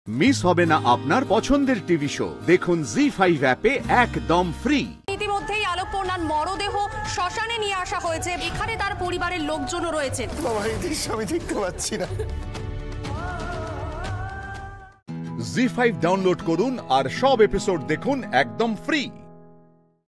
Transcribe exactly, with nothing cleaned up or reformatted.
Miss হবে না আপনার পছন্দের টিভি শো। দেখুন জি ফাইভ অ্যাপে একদম ফ্রি। ইতিমধ্যেই আলোকপূর্ণার মরদেহ শ্মশানে নিয়ে আসা হয়েছে। এখানে তার পরিবারের লোকজনও রয়েছেন। বাবা, এই দৃশ্য আমি দেখতে পাচ্ছি না। জি ফাইভ ডাউনলোড করুন আর সব এপিসোড দেখুন একদম ফ্রি।